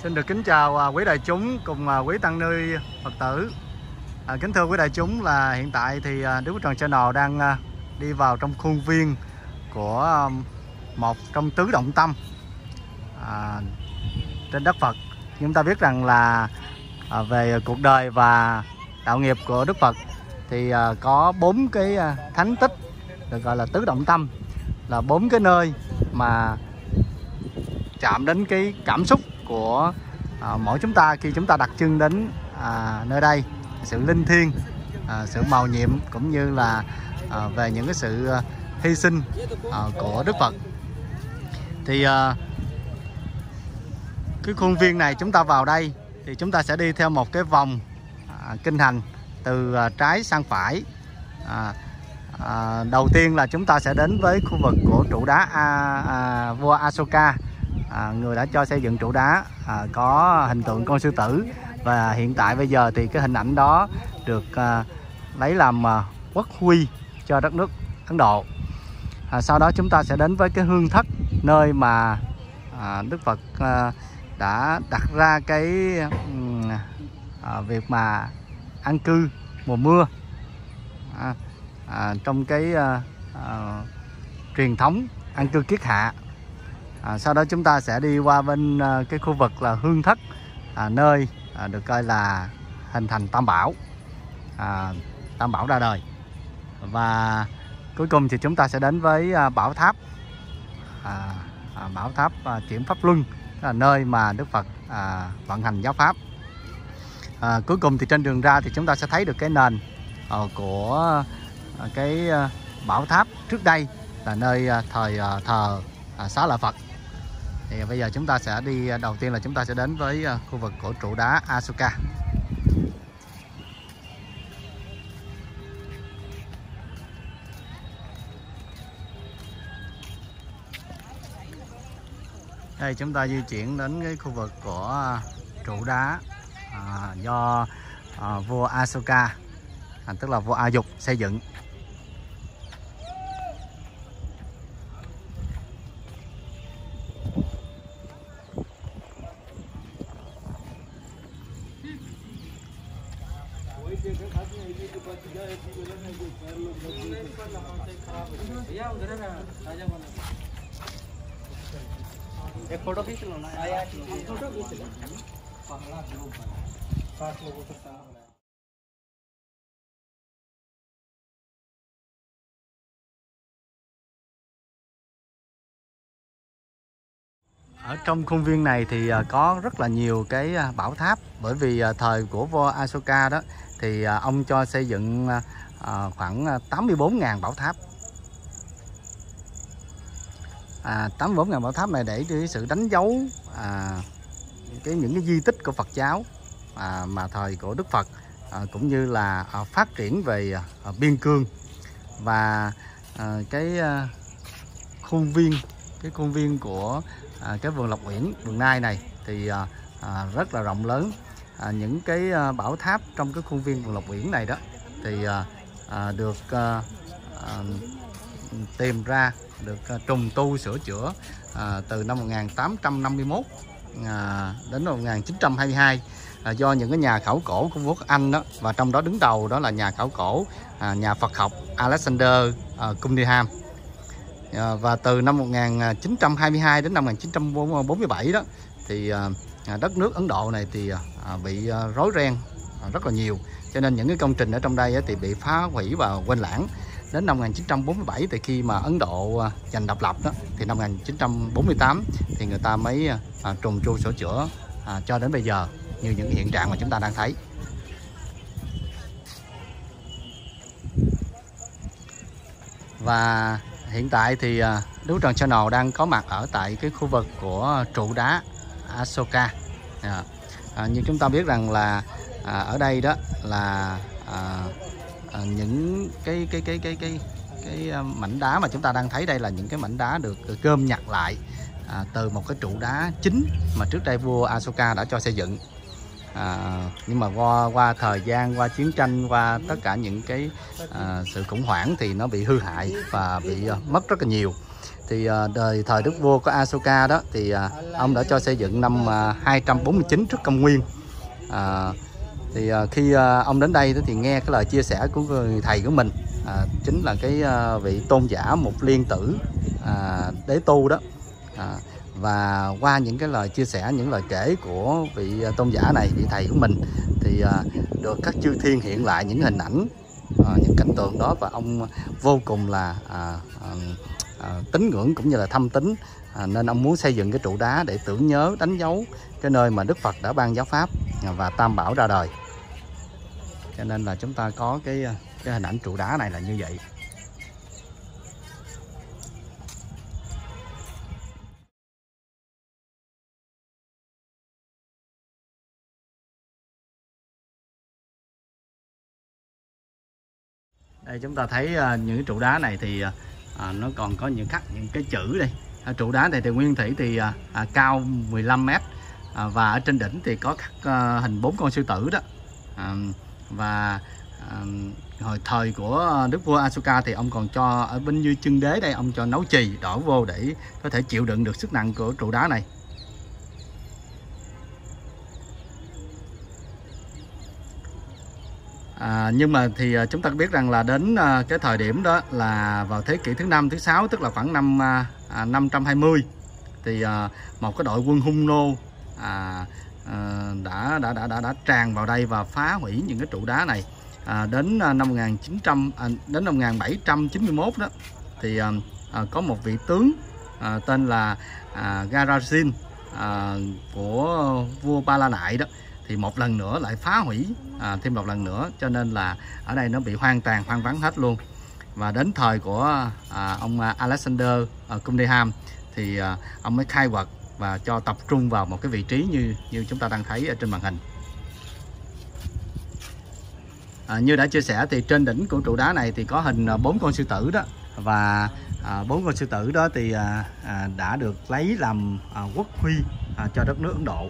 Xin được kính chào quý đại chúng cùng quý tăng ni Phật tử. Kính thưa quý đại chúng, là hiện tại thì Đức Phước Trần Channel đang đi vào trong khuôn viên của một trong tứ động tâm trên đất Phật. Chúng ta biết rằng là về cuộc đời và đạo nghiệp của Đức Phật thì có 4 cái thánh tích được gọi là tứ động tâm, là 4 cái nơi mà chạm đến cái cảm xúc của mỗi chúng ta khi chúng ta đặt chân đến nơi đây. Sự linh thiêng, sự mầu nhiệm cũng như là về những cái sự hy sinh của Đức Phật. Thì cái khuôn viên này chúng ta vào đây thì chúng ta sẽ đi theo một cái vòng kinh hành từ trái sang phải. Đầu tiên là chúng ta sẽ đến với khu vực của trụ đá vua Asoka, người đã cho xây dựng trụ đá có hình tượng con sư tử, và hiện tại bây giờ thì cái hình ảnh đó được lấy làm quốc huy cho đất nước Ấn Độ. Sau đó chúng ta sẽ đến với cái hương thất, nơi mà Đức Phật đã đặt ra cái việc mà an cư mùa mưa trong cái truyền thống an cư kiết hạ. Sau đó chúng ta sẽ đi qua bên cái khu vực là hương thất, nơi được coi là hình thành Tam Bảo, Tam Bảo ra đời. Và cuối cùng thì chúng ta sẽ đến với Bảo Tháp, Bảo Tháp Chuyển Pháp Luân, là nơi mà Đức Phật vận hành giáo pháp. Cuối cùng thì trên đường ra thì chúng ta sẽ thấy được cái nền của cái Bảo Tháp trước đây là nơi thời thờ Xá Lợi Phật. Thì bây giờ chúng ta sẽ đi, đầu tiên là chúng ta sẽ đến với khu vực của trụ đá Asoka. Đây chúng ta di chuyển đến cái khu vực của trụ đá do vua Asoka, tức là vua A Dục xây dựng. Photo खींच लो ना, फोटो खींच लो। पहला ग्रुप है 60 लोगों के साथ। Ở trong khuôn viên này thì có rất là nhiều cái bảo tháp, bởi vì thời của vua Asoka đó thì ông cho xây dựng khoảng 84.000 bảo tháp. 84.000 bảo tháp này để cái sự đánh dấu những cái di tích của Phật giáo mà thời của Đức Phật, cũng như là phát triển về biên cương. Và cái khuôn viên của cái vườn Lộc Uyển, vườn Nai này thì rất là rộng lớn. Những cái bảo tháp trong cái khuôn viên vườn Lộc Uyển này đó thì được tìm ra, được trùng tu sửa chữa từ năm 1851 đến năm 1922 do những cái nhà khảo cổ của Vương quốc Anh đó, và trong đó đứng đầu đó là nhà khảo cổ nhà Phật học Alexander Cunningham. Và từ năm 1922 đến năm 1947 đó thì đất nước Ấn Độ này thì bị rối ren rất là nhiều, cho nên những cái công trình ở trong đây thì bị phá hủy và quên lãng. Đến năm 1947 thì khi mà Ấn Độ giành độc lập đó, thì năm 1948 thì người ta mới trùng tu sửa chữa cho đến bây giờ như những hiện trạng mà chúng ta đang thấy. Và hiện tại thì Đức Phước Trần Channel đang có mặt ở tại cái khu vực của trụ đá Asoka. Như chúng ta biết rằng là ở đây đó là những cái mảnh đá mà chúng ta đang thấy đây là những cái mảnh đá được gom nhặt lại từ một cái trụ đá chính mà trước đây vua Asoka đã cho xây dựng. Nhưng mà qua thời gian, qua chiến tranh, qua tất cả những cái sự khủng hoảng thì nó bị hư hại và bị mất rất là nhiều. thì đời thời đức vua của Asoka đó thì ông đã cho xây dựng năm 249 trước công nguyên. Thì khi ông đến đây thì nghe cái lời chia sẻ của người thầy của mình, chính là cái vị tôn giả Mục Liên Tử Đế Tu đó. Và qua những cái lời chia sẻ, những lời kể của vị tôn giả này, vị thầy của mình, thì được các chư thiên hiện lại những hình ảnh, những cảnh tượng đó, và ông vô cùng là tín ngưỡng cũng như là thâm tín, nên ông muốn xây dựng cái trụ đá để tưởng nhớ, đánh dấu cái nơi mà Đức Phật đã ban giáo pháp và Tam Bảo ra đời. Cho nên là chúng ta có cái hình ảnh trụ đá này là như vậy. Đây chúng ta thấy những cái trụ đá này thì nó còn có những khắc những cái chữ đây. Trụ đá này thì nguyên thủy thì cao 15 m, và ở trên đỉnh thì có khắc hình 4 con sư tử đó. Và hồi thời của đức vua Asoka thì ông còn cho ở bên dưới chân đế đây, ông cho nấu chì đổ vô để có thể chịu đựng được sức nặng của trụ đá này. Nhưng mà thì chúng ta biết rằng là đến cái thời điểm đó là vào thế kỷ thứ 5, thứ 6, tức là khoảng năm 520, thì một cái đội quân Hung Nô đã tràn vào đây và phá hủy những cái trụ đá này. Đến năm 1791 đó thì có một vị tướng tên là Garajin của vua Ba La Nại đó, thì một lần nữa lại phá hủy thêm một lần nữa, cho nên là ở đây nó bị hoang vắng hết luôn. Và đến thời của ông Alexander Cunningham thì ông mới khai quật và cho tập trung vào một cái vị trí như chúng ta đang thấy ở trên màn hình. Như đã chia sẻ thì trên đỉnh của trụ đá này thì có hình 4 con sư tử đó, và 4 con sư tử đó thì đã được lấy làm quốc huy cho đất nước Ấn Độ.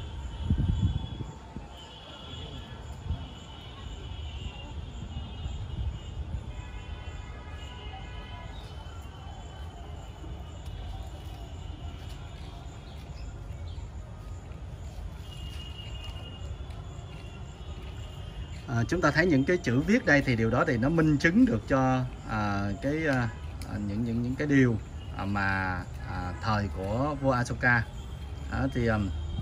Chúng ta thấy những cái chữ viết đây thì điều đó thì nó minh chứng được cho những cái điều mà thời của vua Asoka thì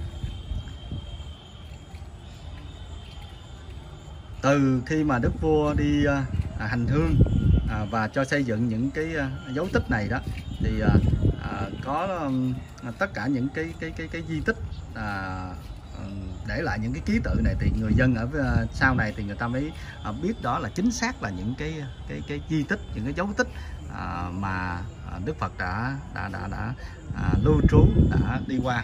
từ khi mà đức vua đi hành hương và cho xây dựng những cái dấu tích này đó, thì có tất cả những cái di tích để lại những cái ký tự này, thì người dân ở sau này thì người ta mới biết đó là chính xác là những cái di tích, những cái dấu tích mà Đức Phật đã lưu trú, đã đi qua.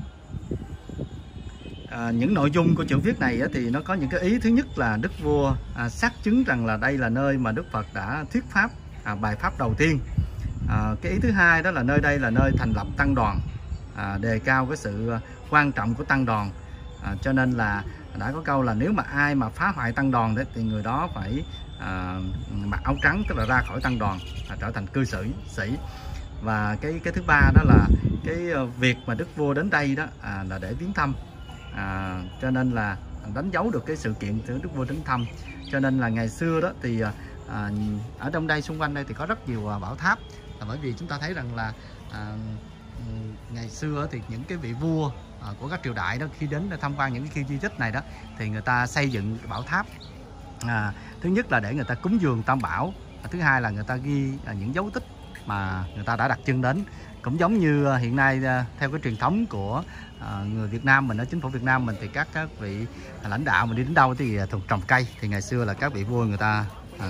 Những nội dung của chữ viết này thì nó có những cái ý. Thứ nhất là đức vua xác chứng rằng là đây là nơi mà Đức Phật đã thuyết pháp, bài pháp đầu tiên. Cái ý thứ hai đó là nơi đây là nơi thành lập tăng đoàn, đề cao cái sự quan trọng của tăng đoàn. Cho nên là đã có câu là nếu mà ai mà phá hoại tăng đoàn đấy thì người đó phải mặc áo trắng, tức là ra khỏi tăng đoàn, trở thành cư sĩ. Và cái thứ ba đó là cái việc mà đức vua đến đây đó là để viếng thăm, cho nên là đánh dấu được cái sự kiện của đức vua đến thăm. Cho nên là ngày xưa đó thì ở trong đây, xung quanh đây thì có rất nhiều bảo tháp, là bởi vì chúng ta thấy rằng là ngày xưa thì những cái vị vua của các triều đại đó, khi đến tham quan những cái khu di tích này đó, thì người ta xây dựng bảo tháp. Thứ nhất là để người ta cúng dường Tam Bảo, thứ hai là người ta ghi những dấu tích mà người ta đã đặt chân đến. Cũng giống như hiện nay theo cái truyền thống của người Việt Nam mình, ở chính phủ Việt Nam mình, thì các vị lãnh đạo mình đi đến đâu thì thường trồng cây. Thì ngày xưa là các vị vua người ta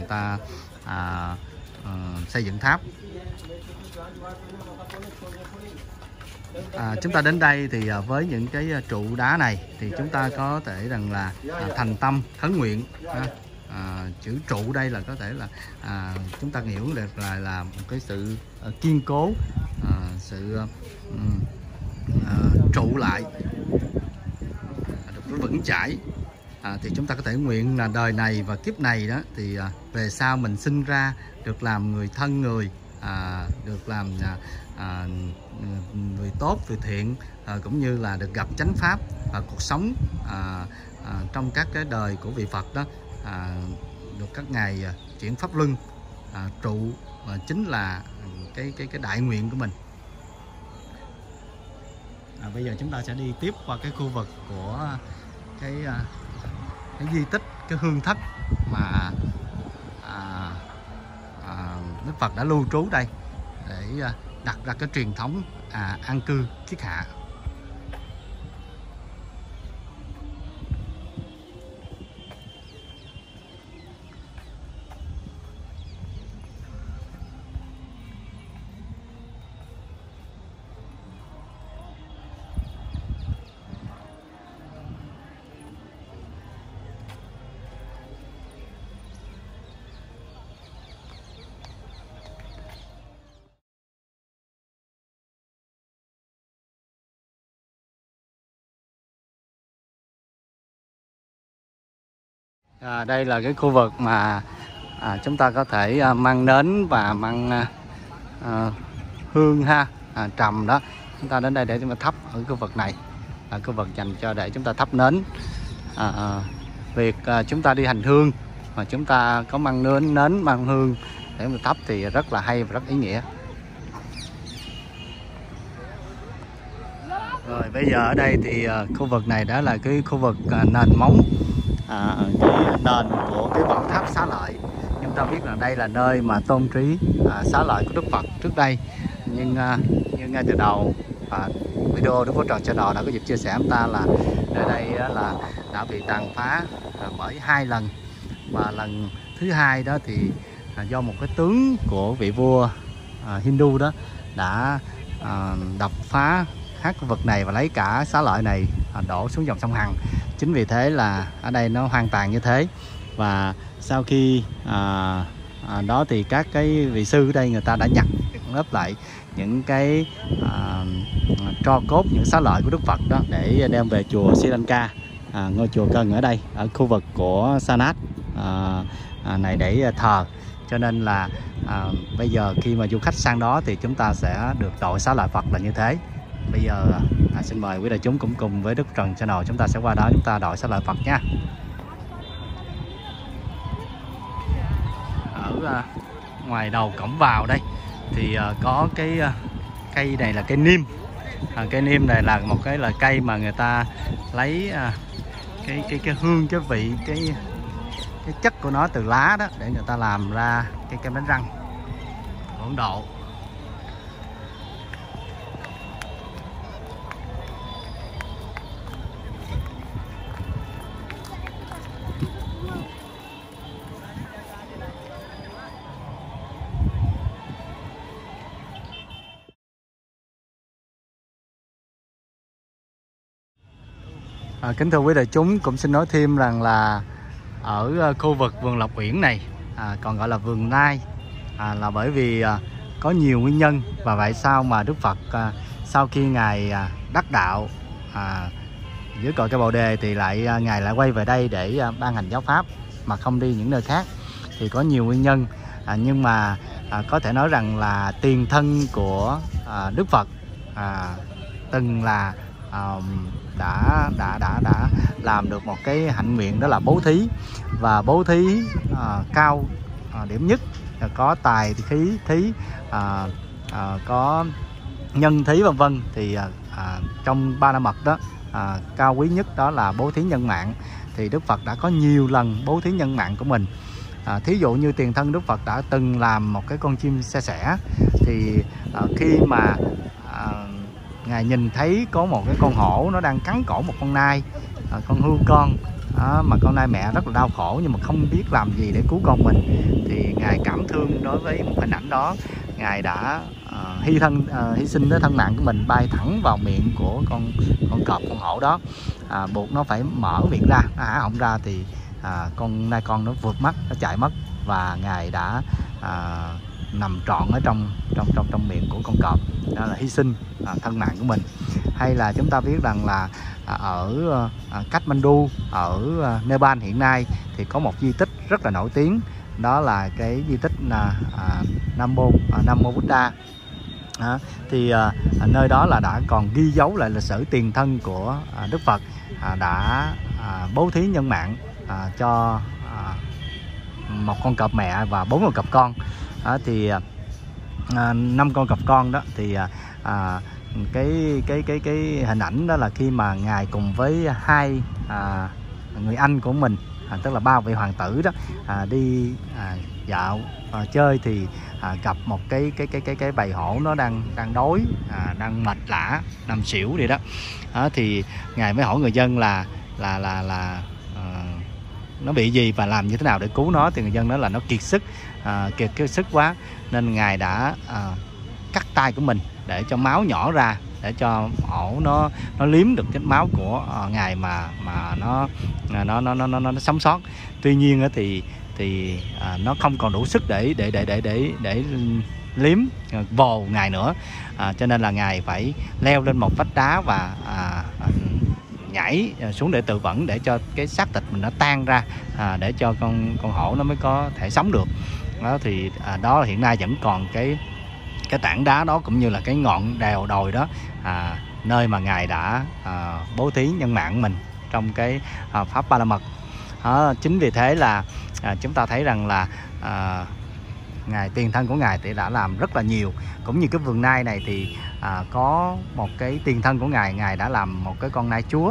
xây dựng tháp. Chúng ta đến đây thì với những cái trụ đá này thì chúng ta có thể rằng là thành tâm khấn nguyện. Chữ trụ đây là có thể là chúng ta hiểu được là một cái sự kiên cố, sự trụ lại, được vững chãi. Thì chúng ta có thể nguyện là đời này và kiếp này đó thì về sau mình sinh ra được làm người thân người, được làm người tốt, người thiện, cũng như là được gặp chánh pháp và cuộc sống trong các cái đời của vị Phật đó, được các ngài chuyển pháp luân trụ, chính là cái đại nguyện của mình. Bây giờ chúng ta sẽ đi tiếp qua cái khu vực của cái di tích, cái hương thất mà Đức Phật đã lưu trú đây để đặt ra cái truyền thống an cư kiết hạ. Đây là cái khu vực mà chúng ta có thể mang nến và mang hương trầm đó. Chúng ta đến đây để chúng ta thắp ở khu vực này, là khu vực dành cho để chúng ta thắp nến. Việc chúng ta đi hành hương mà chúng ta có mang nến mang hương để mà thắp thì rất là hay và rất ý nghĩa. Rồi bây giờ ở đây thì khu vực này đã là cái khu vực nền móng, cái nền của cái bảo tháp Xá Lợi. Chúng ta biết là đây là nơi mà tôn trí xá lợi của Đức Phật trước đây, nhưng ngay từ đầu video Đức Phật Trò Channel đã có dịp chia sẻ chúng ta là nơi đây là đã bị tàn phá bởi 2 lần, và lần thứ 2 đó thì do một cái tướng của vị vua Hindu đó đã đập phá hết khu vực này và lấy cả xá lợi này đổ xuống dòng sông Hằng. Chính vì thế là ở đây nó hoang tàn như thế. Và sau khi đó thì các cái vị sư ở đây người ta đã nhặt lớp lại những cái tro cốt, những xá lợi của Đức Phật đó để đem về chùa Sri Lanka, ngôi chùa Cần ở đây, ở khu vực của Sanat này để thờ. Cho nên là bây giờ khi mà du khách sang đó thì chúng ta sẽ được đội xá lợi Phật là như thế. Bây giờ xin mời quý đại chúng cũng cùng với Đức Trần Channel chúng ta sẽ qua đó chúng ta đội xá lợi Phật nha. Ở ngoài đầu cổng vào đây thì có cái cây này là cây niêm. Cây niêm này là một cái cây mà người ta lấy cái hương, cái vị, cái chất của nó từ lá đó để người ta làm ra cái kem đánh răng Ấn Độ. Kính thưa quý đại chúng, cũng xin nói thêm rằng là ở khu vực vườn Lộc Uyển này còn gọi là vườn Nai là bởi vì có nhiều nguyên nhân. Và vậy sao mà Đức Phật sau khi ngài đắc đạo dưới cội cây Bồ Đề thì ngài lại quay về đây để ban hành giáo pháp mà không đi những nơi khác, thì có nhiều nguyên nhân. Nhưng mà có thể nói rằng là tiền thân của Đức Phật từng là đã làm được một cái hạnh nguyện, đó là bố thí. Và bố thí cao điểm nhất, có tài khí thí, có nhân thí vân vân. Thì trong 3 la mật đó, cao quý nhất đó là bố thí nhân mạng. Thì Đức Phật đã có nhiều lần bố thí nhân mạng của mình. Thí dụ như tiền thân Đức Phật đã từng làm một cái con chim xe sẻ. Thì khi mà ngài nhìn thấy có một cái con hổ nó đang cắn cổ một con nai, con hươu con, mà con nai mẹ rất là đau khổ nhưng mà không biết làm gì để cứu con mình, thì ngài cảm thương đối với một hình ảnh đó. Ngài đã hy sinh cái thân mạng của mình, bay thẳng vào miệng của con cọp, con hổ đó, buộc nó phải mở miệng ra, nó há họng ra thì con nai con nó vượt mất, nó chạy mất, và ngài đã nằm trọn ở trong miệng của con cọp. Đó là hy sinh thân mạng của mình. Hay là chúng ta biết rằng là ở Kathmandu, ở Nepal hiện nay thì có một di tích rất là nổi tiếng, đó là cái di tích là Nam Mô Buddha. Thì nơi đó là đã còn ghi dấu lại lịch sử tiền thân của Đức Phật đã bố thí nhân mạng cho một con cọp mẹ và 4 con cọp con. Thì 5 con cọp con đó thì cái hình ảnh đó là khi mà ngài cùng với 2 người anh của mình, tức là 3 vị hoàng tử đó, đi dạo chơi thì gặp một cái bầy hổ nó đang đói, đang mệt lả, nằm xỉu vậy đó. Thì ngài mới hỏi người dân là nó bị gì và làm như thế nào để cứu nó. Thì người dân nói là nó kiệt sức quá, nên ngài đã cắt tay của mình để cho máu nhỏ ra, để cho hổ nó liếm được cái máu của ngài mà nó sống sót. Tuy nhiên thì nó không còn đủ sức để liếm vồ ngài nữa, cho nên là ngài phải leo lên một vách đá và nhảy xuống để tự vẫn, để cho cái xác thịt mình nó tan ra, để cho con hổ nó mới có thể sống được. Đó thì đó hiện nay vẫn còn cái tảng đá đó, cũng như là cái ngọn đèo đồi đó, nơi mà ngài đã bố thí nhân mạng mình trong cái pháp Ba La Mật. Chính vì thế là chúng ta thấy rằng là ngài, tiền thân của ngài thì đã làm rất là nhiều. Cũng như cái vườn nai này thì có một cái tiền thân của ngài đã làm một cái con nai chúa.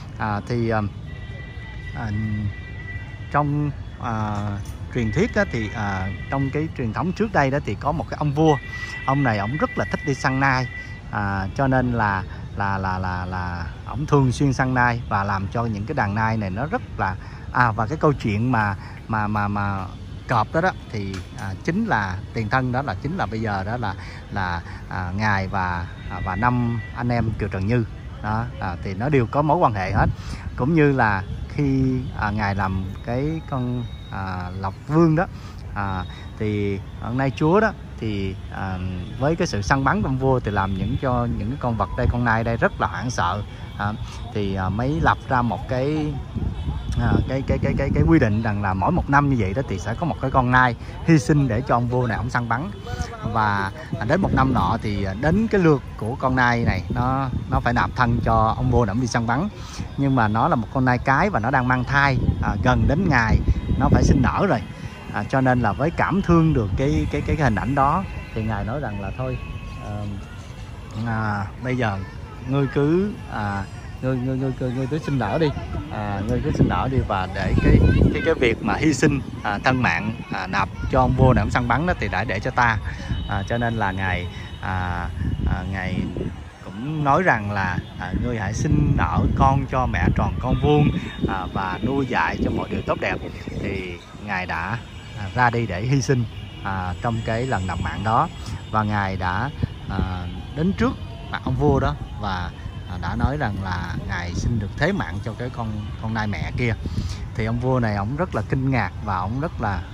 Trong truyền thuyết đó, thì trong cái truyền thống trước đây đó thì có một cái ông vua. Ông này ông rất là thích đi săn nai, cho nên là ông thường xuyên săn nai và làm cho những cái đàn nai này nó rất là và cái câu chuyện mà cọp đó thì chính là tiền thân, đó là chính là bây giờ đó là ngài và 5 anh em Kiều Trần Như đó, thì nó đều có mối quan hệ hết. Cũng như là khi ngài làm cái con Lộc Vương đó, thì nai chúa đó thì với cái sự săn bắn của ông vua thì làm cho những cái con vật đây, con nai đây rất là hoảng sợ, thì mới lập ra một cái quy định rằng là mỗi 1 năm như vậy đó thì sẽ có một cái con nai hy sinh để cho ông vua này ông săn bắn. Và đến 1 năm nọ thì đến cái lượt của con nai này nó phải nạp thân cho ông vua để ông đi săn bắn. Nhưng mà nó là một con nai cái và nó đang mang thai, gần đến ngày nó phải sinh nở rồi, cho nên là với cảm thương được cái hình ảnh đó thì ngài nói rằng là thôi, bây giờ ngươi cứ ngươi cứ sinh nở đi, ngươi cứ sinh nở đi, và để cái việc mà hy sinh thân mạng nạp cho ông vua để ông săn bắn đó thì đã để cho ta. Cho nên là ngài cũng nói rằng là ngươi hãy sinh nở con cho mẹ tròn con vuông, và nuôi dạy cho mọi điều tốt đẹp. Thì ngài đã ra đi để hy sinh trong cái lần nạp mạng đó, và ngài đã đến trước mặt ông vua đó và đã nói rằng là ngài xin được thế mạng cho cái con nai mẹ kia. Thì ông vua này ông rất là kinh ngạc và ông rất là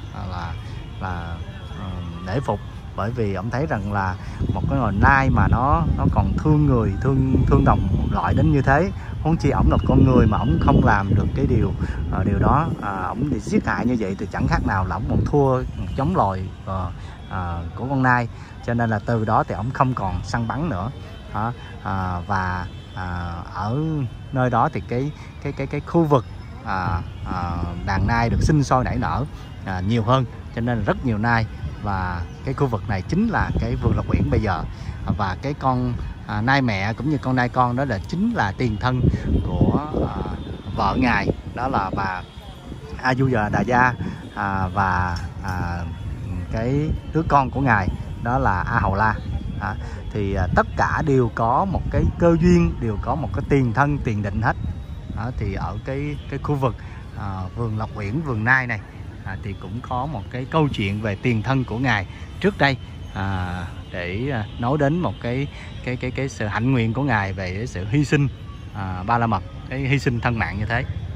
nể phục, bởi vì ông thấy rằng là một cái loài nai mà nó còn thương người, thương đồng loại đến như thế. Huống chi ổng là con người mà ổng không làm được cái điều đó, ổng bị giết hại như vậy thì chẳng khác nào là ổng còn thua chống loài của con nai. Cho nên là từ đó thì ổng không còn săn bắn nữa. Và ở nơi đó thì cái khu vực đàn nai được sinh sôi nảy nở nhiều hơn, cho nên là rất nhiều nai. Và cái khu vực này chính là cái vườn Lộc Uyển bây giờ. Và cái con nai mẹ cũng như con nai con đó là chính là tiền thân của vợ ngài, đó là bà Ayutthaya, và cái đứa con của ngài đó là A Hầu La. Thì tất cả đều có một cái cơ duyên, đều có một cái tiền thân tiền định hết. Thì ở cái khu vực vườn Lộc Uyển, vườn nai này thì cũng có một cái câu chuyện về tiền thân của ngài trước đây, để nói đến một cái sự hạnh nguyện của ngài về cái sự hy sinh Ba La Mật, cái hy sinh thân mạng như thế.